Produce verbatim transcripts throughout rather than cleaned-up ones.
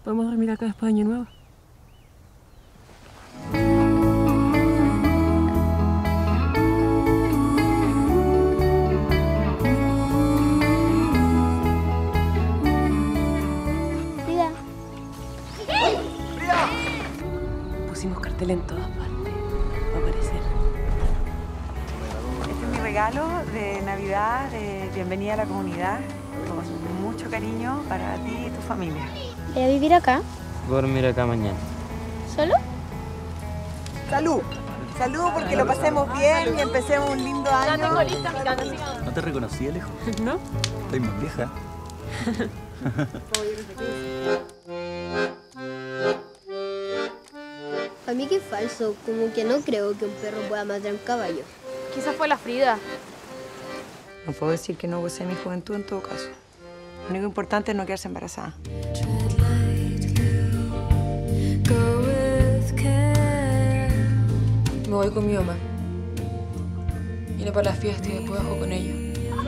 Podemos dormir acá después de Año Nuevo. Frida. ¡Frida! Pusimos cartel en todas partes. Va a aparecer. Este es mi regalo de Navidad, de bienvenida a la comunidad, con mucho cariño para ti y tu familia. ¿Voy a vivir acá? Voy a dormir acá mañana. ¿Solo? ¡Salud! ¡Salud porque lo pasemos bien y empecemos un lindo año! ¿No te reconocí de lejos? ¿No? Estoy más vieja. A mí que es falso, como que no creo que un perro pueda matar a un caballo. Quizás fue la Frida. No puedo decir que no gocé mi juventud en todo caso. Lo único importante es no quedarse embarazada. Me voy con mi mamá. Iré para las fiestas y después bajo con ella.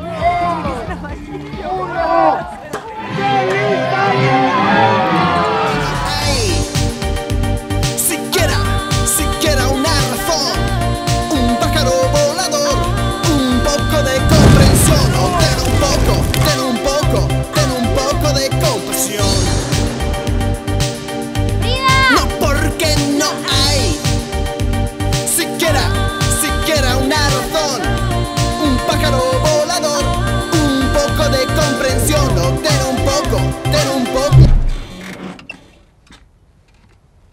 Siquiera, siquiera una razón, un pájaro volador, un poco de comprensión, o ten un poco, ten un poco, ten un poco de compasión. ¡Frida! No, porque no hay siquiera, siquiera una razón, un pájaro volador, un poco de comprensión, o ten un poco, ten un poco.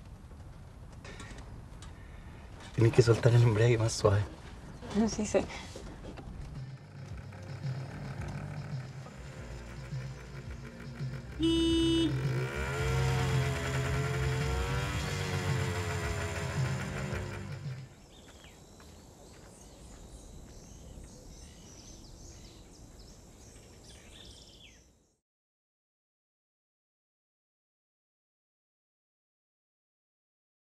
Tienes que soltar el embrague más suave. Sí sé.